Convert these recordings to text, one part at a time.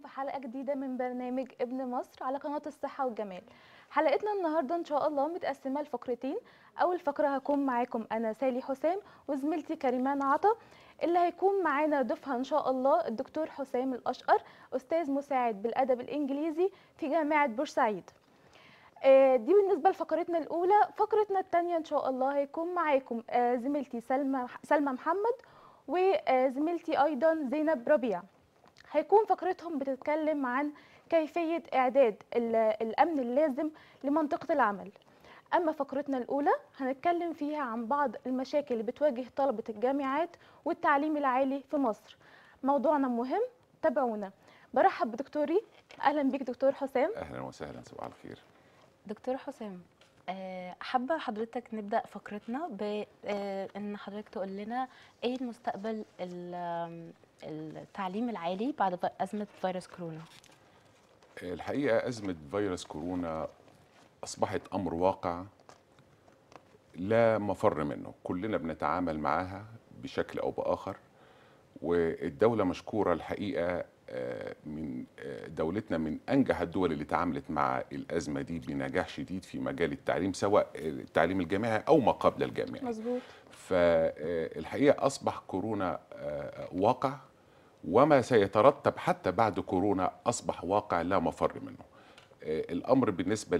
حلقة جديدة من برنامج ابن مصر على قناة الصحة والجمال. حلقتنا النهاردة إن شاء الله متقسمة لفقرتين. أول فقرة هكون معاكم أنا سالي حسام وزميلتي كريمان عطا. اللي هيكون معانا ضيفها إن شاء الله الدكتور حسام الأشقر، أستاذ مساعد بالأدب الإنجليزي في جامعة بورسعيد. دي بالنسبة لفقرتنا الأولى. فقرتنا الثانية إن شاء الله هيكون معاكم زميلتي سلمى محمد وزميلتي أيضا زينب ربيع. هيكون فقرتهم بتتكلم عن كيفية إعداد الأمن اللازم لمنطقة العمل. أما فقرتنا الأولى هنتكلم فيها عن بعض المشاكل اللي بتواجه طلبة الجامعات والتعليم العالي في مصر. موضوعنا مهم، تابعونا. برحب بدكتوري. أهلا بيك دكتور حسام. اهلا وسهلا، صباح الخير. دكتور حسام، حابة حضرتك نبدأ فقرتنا بأن حضرتك تقول لنا إيه المستقبل التعليم العالي بعد أزمة فيروس كورونا؟ الحقيقه ازمه فيروس كورونا اصبحت امر واقع لا مفر منه، كلنا بنتعامل معاها بشكل او باخر. والدوله مشكوره الحقيقه، من دولتنا من انجح الدول اللي تعاملت مع الازمه دي بنجاح شديد في مجال التعليم، سواء التعليم الجامعي او ما قبل الجامعي. مظبوط. فالحقيقه اصبح كورونا واقع، وما سيترتب حتى بعد كورونا أصبح واقع لا مفر منه. الأمر بالنسبة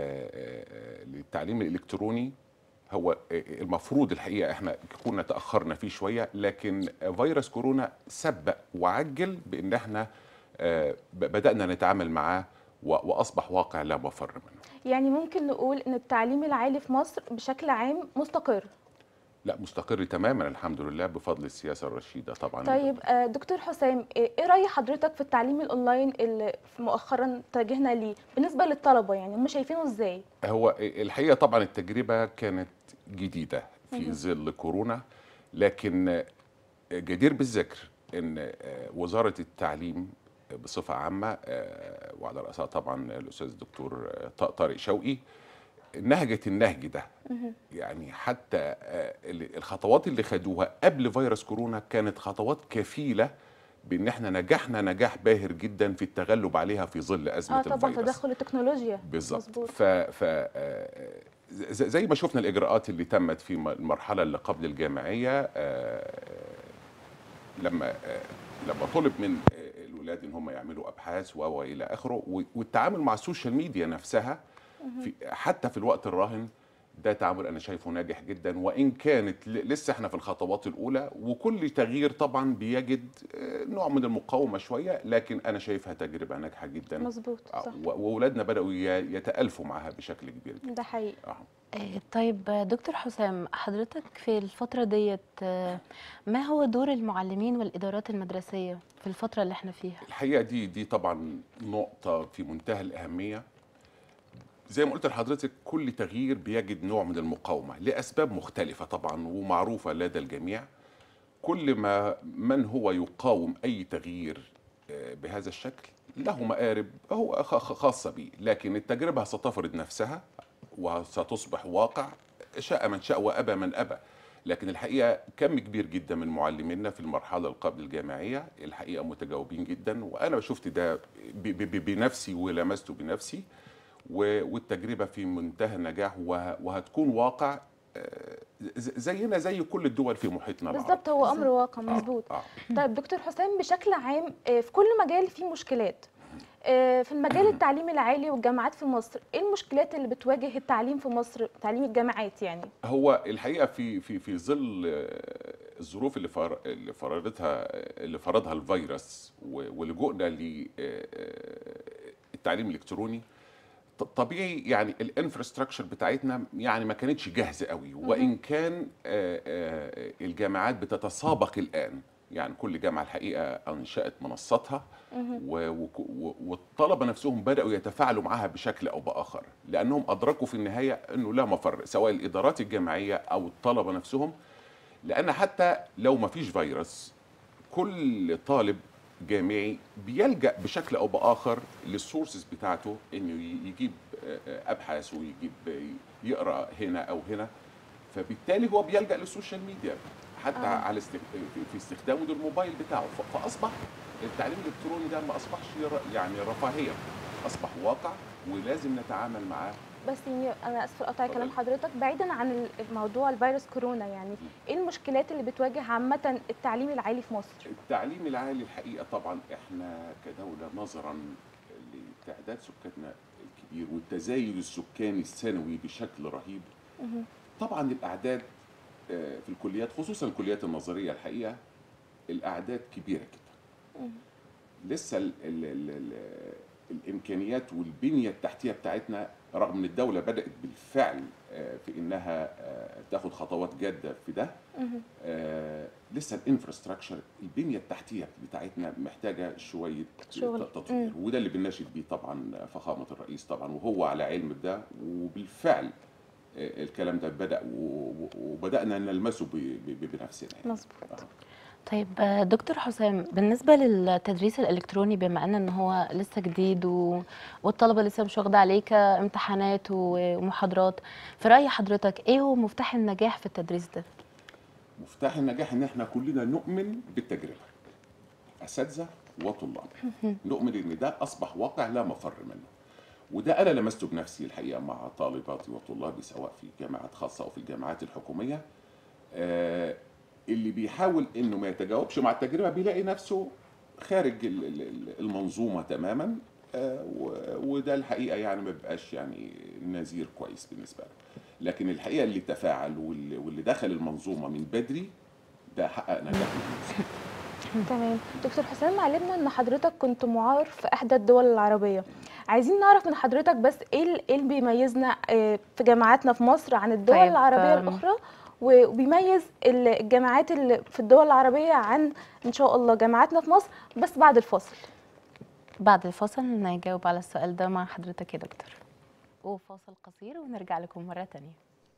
للتعليم الإلكتروني هو المفروض الحقيقة احنا كنا تأخرنا فيه شوية، لكن فيروس كورونا سبق وعجل بأن احنا بدأنا نتعامل معاه وأصبح واقع لا مفر منه. يعني ممكن نقول إن التعليم العالي في مصر بشكل عام مستقر؟ لا، مستقر تماما الحمد لله بفضل السياسة الرشيدة طبعا. طيب دكتور حسام، ايه رأي حضرتك في التعليم الاونلاين اللي مؤخرا اتجهنا ليه بالنسبة للطلبة؟ يعني هم شايفينه ازاي؟ هو الحقيقة طبعا التجربة كانت جديدة في ظل كورونا، لكن جدير بالذكر ان وزارة التعليم بصفة عامة، وعلى رأسها طبعا الأستاذ الدكتور طارق شوقي، نهجت النهج ده. يعني حتى الخطوات اللي خدوها قبل فيروس كورونا كانت خطوات كفيلة بان احنا نجحنا نجاح باهر جدا في التغلب عليها في ظل ازمه طبعا الفيروس. تدخل التكنولوجيا. بالظبط. زي ما شفنا الاجراءات اللي تمت في المرحله اللي قبل الجامعيه، لما طلب من الولاد ان هم يعملوا ابحاث والى اخره، والتعامل مع السوشيال ميديا نفسها حتى في الوقت الراهن، ده تعامل انا شايفه ناجح جدا. وان كانت لسه احنا في الخطوات الاولى، وكل تغيير طبعا بيجد نوع من المقاومه شويه، لكن انا شايفها تجربه ناجحه جدا. مظبوط، صح. واولادنا بداوا يتالفوا معها بشكل كبير جدا. ده حقيقي. طيب دكتور حسام، حضرتك في الفترة ديت ما هو دور المعلمين والإدارات المدرسية في الفترة اللي احنا فيها؟ الحقيقه دي طبعا نقطه في منتهى الاهميه. زي ما قلت لحضرتك، كل تغيير بيجد نوع من المقاومة لأسباب مختلفة طبعا ومعروفة لدى الجميع. كل ما من هو يقاوم أي تغيير بهذا الشكل له مآرب هو خاصة به، لكن التجربة ستفرض نفسها وستصبح واقع، شاء من شاء وأبى من أبى. لكن الحقيقة كم كبير جدا من معلمينا في المرحلة القبل الجامعية الحقيقة متجاوبين جدا، وأنا شفت ده بنفسي ولمسته بنفسي. والتجربة في منتهى النجاح وهتكون واقع زينا زي كل الدول في محيطنا العربي. بالظبط، هو امر واقع. مظبوط. طيب دكتور حسام، بشكل عام في كل مجال في مشكلات. في المجال التعليم العالي والجامعات في مصر، ايه المشكلات اللي بتواجه التعليم في مصر، تعليم الجامعات يعني؟ هو الحقيقة في ظل الظروف اللي فرضها الفيروس ولجوءنا للتعليم الإلكتروني، طبيعي يعني الانفراستراكشر بتاعتنا يعني ما كانتش جاهزه قوي. وان كان الجامعات بتتسابق الان، يعني كل جامعه الحقيقه انشات منصاتها، والطلبه نفسهم بداوا يتفاعلوا معها بشكل او باخر، لانهم ادركوا في النهايه انه لا مفر، سواء الادارات الجامعيه او الطلبه نفسهم. لان حتى لو ما فيش فيروس، كل طالب جامعي بيلجأ بشكل او باخر للسورسز بتاعته، انه يجيب ابحاث ويجيب يقرا هنا او هنا، فبالتالي هو بيلجأ للسوشيال ميديا. حتى على في استخدامه للموبايل بتاعه. فاصبح التعليم الالكتروني ده ما اصبحش يعني رفاهيه، اصبح واقع ولازم نتعامل معاه. بس يعني انا اسفه قطع كلام حضرتك، بعيدا عن موضوع الفيروس كورونا، يعني ايه المشكلات اللي بتواجه عامه التعليم العالي في مصر؟ التعليم العالي الحقيقه طبعا احنا كدوله نظرا لتعداد سكاننا الكبير والتزايد السكاني السنوي بشكل رهيب، طبعا الاعداد في الكليات خصوصا الكليات النظريه الحقيقه الاعداد كبيره جدا. لسه ال الامكانيات والبنيه التحتيه بتاعتنا رغم ان الدوله بدات بالفعل في انها تاخد خطوات جاده في ده، لسه الانفراستراكشر البنيه التحتيه بتاعتنا محتاجه شويه تطوير، وده اللي بنناشد بيه طبعا فخامه الرئيس طبعا، وهو على علم بده، وبالفعل الكلام ده بدا وبدانا نلمسه بنفسنا يعني. مظبوط. طيب دكتور حسام، بالنسبه للتدريس الالكتروني بما ان هو لسه جديد والطلبه لسه مش واخده عليه كامتحانات ومحاضرات، في راي حضرتك ايه هو مفتاح النجاح في التدريس ده؟ مفتاح النجاح ان احنا كلنا نؤمن بالتجربه، اساتذه وطلاب، نؤمن ان ده اصبح واقع لا مفر منه. وده انا لمسته بنفسي الحقيقه مع طالباتي وطلابي سواء في جامعات خاصه او في الجامعات الحكوميه. اللي بيحاول انه ما يتجاوبش مع التجربه بيلاقي نفسه خارج المنظومه تماما، وده الحقيقه يعني ما بيبقاش يعني نذير كويس بالنسبه له. لكن الحقيقه اللي تفاعل واللي دخل المنظومه من بدري ده حقق نجاح كبير. تمام. دكتور حسام، علمنا ان حضرتك كنت معار في احدى الدول العربيه، عايزين نعرف من حضرتك بس ايه اللي بيميزنا في جامعاتنا في مصر عن الدول طيب العربيه الاخرى، وبيميز الجامعات اللي في الدول العربيه عن ان شاء الله جامعاتنا في مصر، بس بعد الفاصل. بعد الفاصل نجاوب على السؤال ده مع حضرتك يا دكتور، وفاصل قصير ونرجع لكم مره تانية.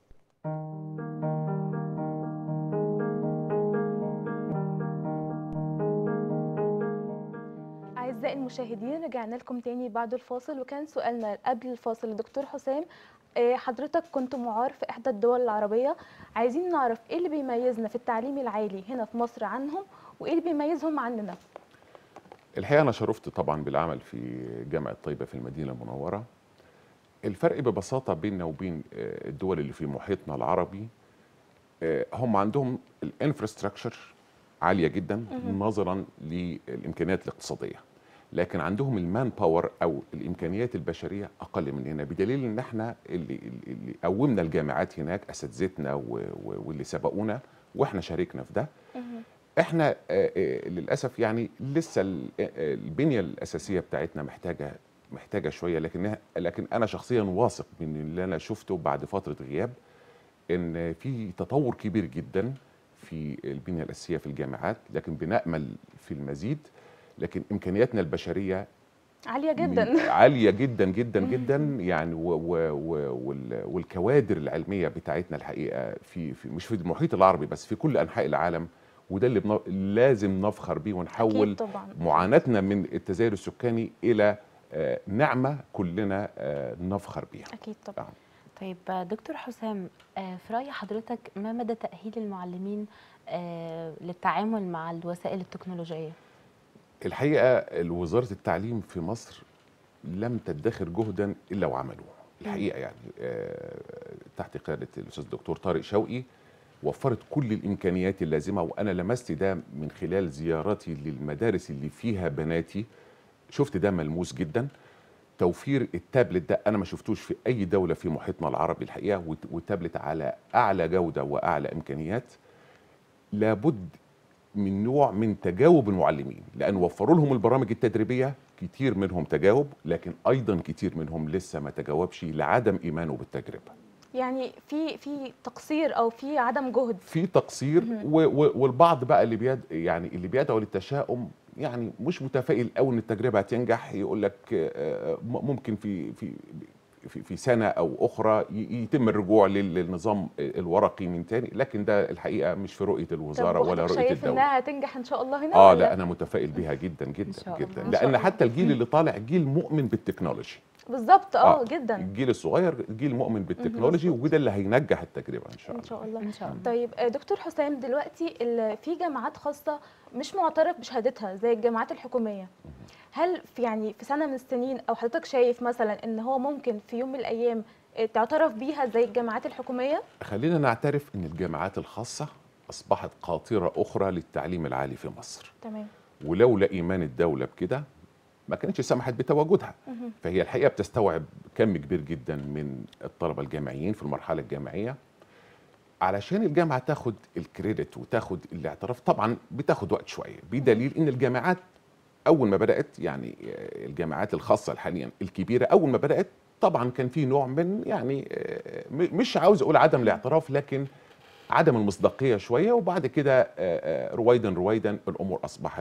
أعزائي المشاهدين، رجعنا لكم تاني بعد الفاصل، وكان سؤالنا قبل الفاصل لدكتور حسام، حضرتك كنت معار في إحدى الدول العربية، عايزين نعرف إيه اللي بيميزنا في التعليم العالي هنا في مصر عنهم، وإيه اللي بيميزهم عننا؟ الحقيقة أنا شرفت طبعا بالعمل في جامعة طيبة في المدينة المنورة. الفرق ببساطة بيننا وبين الدول اللي في محيطنا العربي، هم عندهم الانفراستراكشر عالية جدا نظرا للإمكانيات الاقتصادية، لكن عندهم المان باور أو الإمكانيات البشرية أقل مننا، بدليل إن احنا اللي قومنا الجامعات هناك أساتذتنا واللي سبقونا وإحنا شاركنا في ده. احنا للاسف يعني لسه البنيه الاساسيه بتاعتنا محتاجه شويه، لكن انا شخصيا واثق من اللي انا شفته بعد فتره غياب ان في تطور كبير جدا في البنيه الاساسيه في الجامعات، لكن بنامل في المزيد. لكن امكانياتنا البشريه عاليه جدا عاليه جدا جدا جدا يعني، والكوادر العلميه بتاعتنا الحقيقه في مش في المحيط العربي بس في كل انحاء العالم، وده اللي لازم نفخر بيه ونحول معاناتنا من التزايد السكاني الى نعمه كلنا نفخر بيها. اكيد طبعا. طيب دكتور حسام، في راي حضرتك ما مدى تاهيل المعلمين للتعامل مع الوسائل التكنولوجيه؟ الحقيقه وزاره التعليم في مصر لم تدخر جهدا الا وعملوه الحقيقه، يعني تحت قياده الاستاذ الدكتور طارق شوقي وفرت كل الامكانيات اللازمه، وانا لمست ده من خلال زياراتي للمدارس اللي فيها بناتي، شفت ده ملموس جدا. توفير التابلت ده انا ما شفتوش في اي دوله في محيطنا العربي الحقيقه، والتابلت على اعلى جوده واعلى امكانيات. لابد من نوع من تجاوب المعلمين، لان وفروا لهم البرامج التدريبيه، كتير منهم تجاوب، لكن ايضا كتير منهم لسه ما تجاوبش لعدم ايمانه بالتجربه. يعني في تقصير او في عدم جهد، في تقصير والبعض بقى اللي بيدعو للتشاؤم، يعني مش متفائل قوي ان التجربه هتنجح، يقول لك ممكن في سنه او اخرى يتم الرجوع للنظام الورقي من تاني، لكن ده الحقيقه مش في رؤيه الوزاره ولا رؤيه الدوله. شايف انها هتنجح ان شاء الله هنا؟ لا انا متفائل بيها جدا جدا جدا، لان حتى الجيل اللي طالع جيل مؤمن بالتكنولوجي. بالظبط جدا. الجيل الصغير جيل مؤمن بالتكنولوجي، وده اللي هينجح التجربه ان شاء ان الله. شاء الله. ان شاء الله. طيب دكتور حسام، دلوقتي في جامعات خاصه مش معترف بشهادتها زي الجامعات الحكوميه، هل في سنه من السنين او حضرتك شايف مثلا ان هو ممكن في يوم من الايام تعترف بيها زي الجامعات الحكوميه؟ خلينا نعترف ان الجامعات الخاصه اصبحت قاطره اخرى للتعليم العالي في مصر، تمام. ولولا ايمان الدوله بكده ما كانتش سمحت بتواجدها. فهي الحقيقه بتستوعب كم كبير جدا من الطلبه الجامعيين في المرحله الجامعيه. علشان الجامعه تاخد الكريدت وتاخد الاعتراف طبعا بتاخد وقت شويه، بدليل ان الجامعات اول ما بدات، يعني الجامعات الخاصه حاليا الكبيره اول ما بدات طبعا كان في نوع من مش عاوز اقول عدم الاعتراف، لكن عدم المصداقيه شويه. وبعد كده رويدا رويدا الامور اصبحت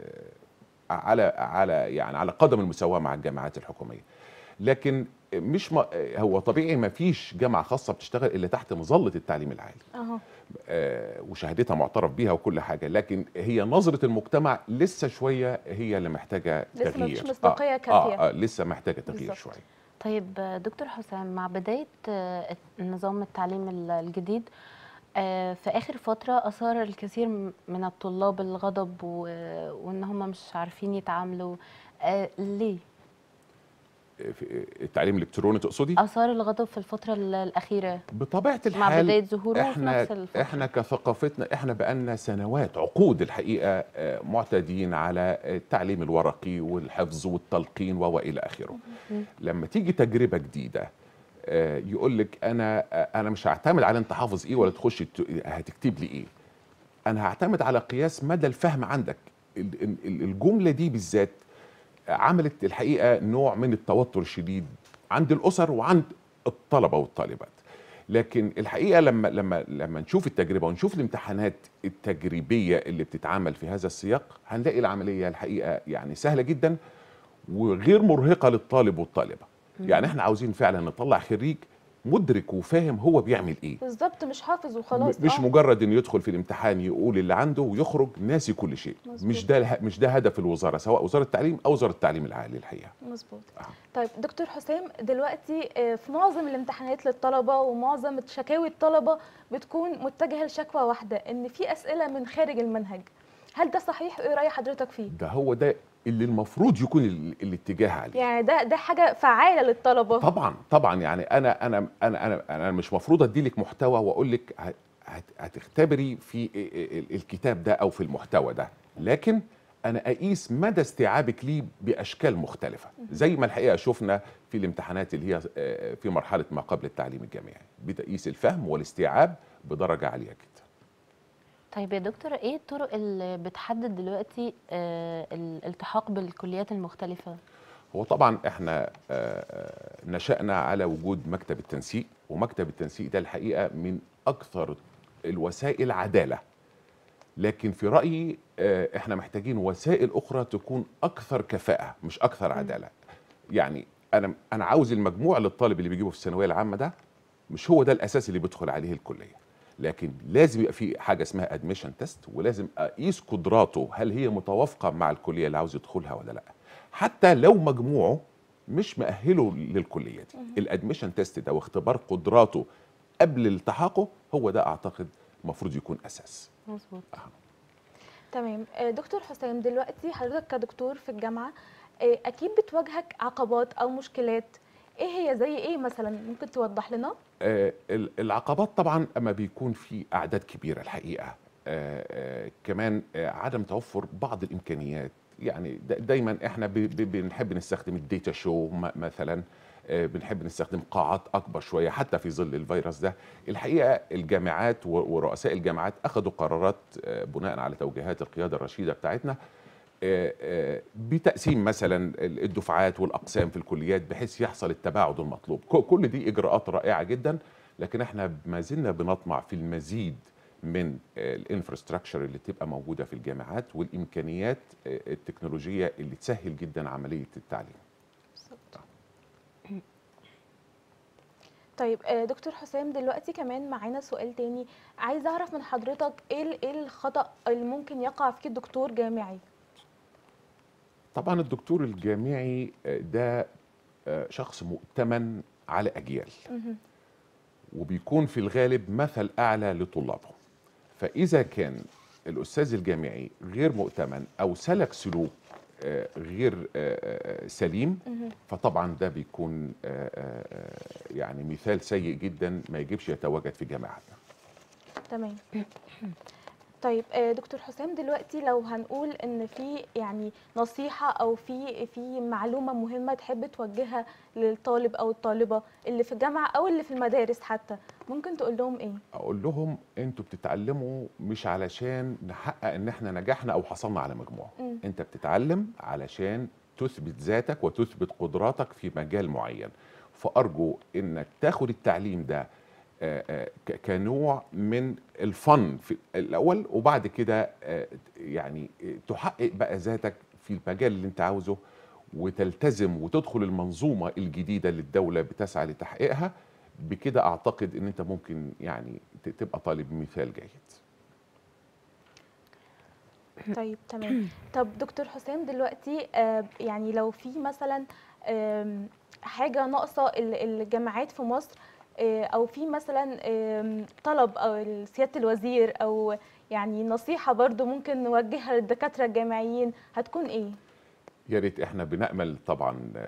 على قدم المساواه مع الجامعات الحكوميه. لكن مش هو طبيعي ما فيش جامعه خاصه بتشتغل الا تحت مظله التعليم العالي. وشهادتها معترف بيها وكل حاجه، لكن هي نظره المجتمع لسه شويه هي اللي محتاجه لسه تغيير. مفيش مصداقيه كافيه. لسه محتاجه تغيير بالزبط. شويه. طيب دكتور حسام، مع بدايه نظام التعليم الجديد في آخر فترة أثار الكثير من الطلاب الغضب وإن هم مش عارفين يتعاملوا. ليه؟ في التعليم الإلكتروني تقصدي؟ أثار الغضب في الفترة الأخيرة بطبيعة الحال مع بداية ظهوره في نفس الفترة. احنا كثقافتنا احنا بقالنا سنوات عقود الحقيقة معتادين على التعليم الورقي والحفظ والتلقين وإلى آخره. لما تيجي تجربة جديدة يقول لك انا مش هعتمد على انت حافظ ايه ولا تخش هتكتب لي ايه، انا هعتمد على قياس مدى الفهم عندك. الجمله دي بالذات عملت الحقيقه نوع من التوتر الشديد عند الاسر وعند الطلبه والطالبات. لكن الحقيقه لما نشوف التجربه ونشوف الامتحانات التجريبيه اللي بتتعمل في هذا السياق، هنلاقي العمليه الحقيقه يعني سهله جدا وغير مرهقه للطالب والطالبه. يعني احنا عاوزين فعلا نطلع خريج مدرك وفاهم هو بيعمل ايه بالظبط، مش حافظ وخلاص. مش مجرد انه يدخل في الامتحان يقول اللي عنده ويخرج ناسي كل شيء. مظبوط. مش ده هدف الوزاره، سواء وزاره التعليم او وزاره التعليم العالي الحقيقه. مظبوط. طيب دكتور حسام، دلوقتي في معظم الامتحانات للطلبه ومعظم شكاوي الطلبه بتكون متجهه لشكوى واحده، ان في اسئله من خارج المنهج. هل ده صحيح؟ ايه راي حضرتك فيه؟ ده هو ده اللي المفروض يكون الاتجاه عليه. يعني ده حاجه فعاله للطلبه. طبعا يعني انا مش مفروض ادي لك محتوى واقول لك هتختبري في الكتاب ده او في المحتوى ده، لكن انا اقيس مدى استيعابك ليه باشكال مختلفه، زي ما الحقيقه شفنا في الامتحانات اللي هي في مرحله ما قبل التعليم الجامعي، بتقيس الفهم والاستيعاب بدرجه عاليه جدا. طيب يا دكتور، ايه الطرق اللي بتحدد دلوقتي الالتحاق بالكليات المختلفة؟ هو طبعا احنا نشأنا على وجود مكتب التنسيق، ومكتب التنسيق ده الحقيقة من أكثر الوسائل عدالة. لكن في رأيي احنا محتاجين وسائل أخرى تكون أكثر كفاءة مش أكثر عدالة. يعني أنا عاوز المجموع للطالب اللي بيجيبه في الثانوية العامة ده مش هو ده الأساس اللي بيدخل عليه الكلية، لكن لازم يبقى في حاجه اسمها ادميشن تيست، ولازم اقيس قدراته هل هي متوافقه مع الكليه اللي عاوز يدخلها ولا لا، حتى لو مجموعه مش مؤهله للكليه دي. الادميشن تيست ده واختبار قدراته قبل التحاقه هو ده اعتقد المفروض يكون اساس. مظبوط. تمام. دكتور حسام، دلوقتي حضرتك كدكتور في الجامعه اكيد بتواجهك عقبات او مشكلات، ايه هي؟ زي ايه مثلا؟ ممكن توضح لنا؟ العقبات طبعا اما بيكون في اعداد كبيره الحقيقه، كمان عدم توفر بعض الامكانيات. يعني دايما احنا بنحب نستخدم الديتا شو مثلا، بنحب نستخدم قاعات اكبر شويه حتى في ظل الفيروس ده. الحقيقه الجامعات ورؤساء الجامعات اخذوا قرارات بناء على توجيهات القياده الرشيده بتاعتنا بتقسيم مثلا الدفعات والاقسام في الكليات بحيث يحصل التباعد المطلوب. كل دي اجراءات رائعه جدا، لكن احنا ما زلنا بنطمع في المزيد من الانفراستراكشر اللي تبقى موجوده في الجامعات والامكانيات التكنولوجيه اللي تسهل جدا عمليه التعليم. طيب دكتور حسام، دلوقتي كمان معانا سؤال تاني، عايز اعرف من حضرتك ايه الخطأ اللي ممكن يقع فيه الدكتور جامعي؟ طبعا الدكتور الجامعي ده شخص مؤتمن على أجيال، مهم. وبيكون في الغالب مثل أعلى لطلابه. فإذا كان الأستاذ الجامعي غير مؤتمن أو سلك سلوك غير سليم، مهم. فطبعا ده بيكون يعني مثال سيء جدا ما يجبش يتواجد في جامعاتنا. تمام. طيب دكتور حسام، دلوقتي لو هنقول ان في يعني نصيحة او في معلومة مهمة تحب توجهها للطالب او الطالبة اللي في الجامعة او اللي في المدارس حتى، ممكن تقول لهم ايه؟ اقول لهم انتوا بتتعلموا مش علشان نحقق ان احنا نجحنا او حصلنا على مجموع، مم. انت بتتعلم علشان تثبت ذاتك وتثبت قدراتك في مجال معين. فارجو انك تاخد التعليم ده كنوع من الفن في الاول، وبعد كده يعني تحقق بقى ذاتك في المجال اللي انت عاوزه، وتلتزم وتدخل المنظومة الجديدة اللي الدولة بتسعى لتحقيقها. بكده اعتقد ان انت ممكن يعني تبقى طالب مثال جيد. طيب تمام. طب دكتور حسام، دلوقتي يعني لو في مثلا حاجة ناقصة الجامعات في مصر، او في مثلا طلب او سيادة الوزير، او يعني نصيحة برضو ممكن نوجهها للدكاترة الجامعيين، هتكون ايه؟ يا ريت. احنا بنأمل طبعا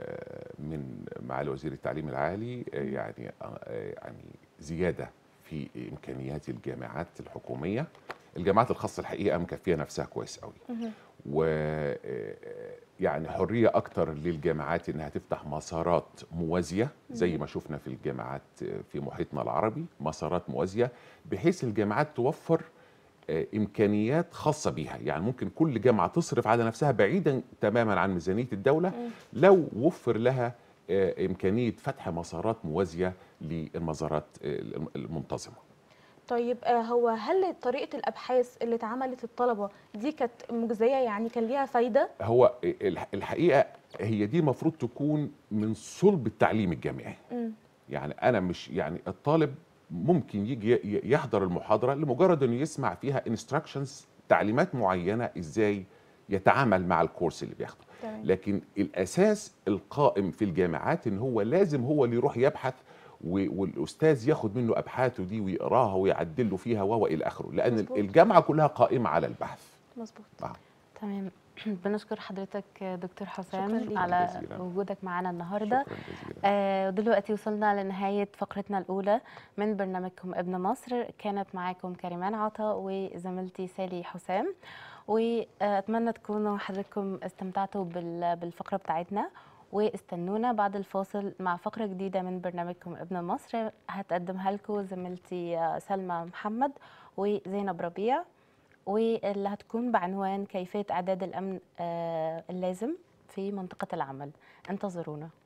من معالي وزير التعليم العالي يعني زيادة في امكانيات الجامعات الحكومية. الجامعات الخاصة الحقيقة مكفية نفسها كويس قوي، مهم. و يعني حرية أكتر للجامعات إنها تفتح مسارات موازية زي ما شفنا في الجامعات في محيطنا العربي، مسارات موازية بحيث الجامعات توفر إمكانيات خاصة بيها. يعني ممكن كل جامعة تصرف على نفسها بعيدا تماما عن ميزانية الدولة لو وفر لها إمكانية فتح مسارات موازية للمزارات المنتظمة. طيب هو هل طريقة الأبحاث اللي اتعملت الطلبة دي كانت مجزية، يعني كان ليها فايدة؟ هو الحقيقة هي دي المفروض تكون من صلب التعليم الجامعي. مم. يعني أنا مش يعني الطالب ممكن يجي يحضر المحاضرة لمجرد إنه يسمع فيها انستراكشنز، تعليمات معينة إزاي يتعامل مع الكورس اللي بياخده. تمام. لكن الأساس القائم في الجامعات إن هو لازم هو اللي يروح يبحث، والأستاذ ياخد منه أبحاثه دي ويقراها ويعدل له فيها وإلى آخره، لأن مظبوط. الجامعة كلها قائمة على البحث. مظبوط. تمام. بنشكر حضرتك دكتور شكراً حسام ليك. على جزيلاً. وجودك معنا النهارده. شكرا جزيلا. ودلوقتي وصلنا لنهاية فقرتنا الأولى من برنامجكم ابن مصر. كانت معاكم كريمان عطا وزميلتي سالي حسام، وأتمنى تكونوا حضراتكم استمتعتوا بالفقرة بتاعتنا، واستنونا بعد الفاصل مع فقرة جديدة من برنامجكم ابن مصر هتقدمها لكم زميلتي سلمى محمد وزينب ربيع، واللي هتكون بعنوان كيفية إعداد الأمن اللازم في منطقة العمل. انتظرونا.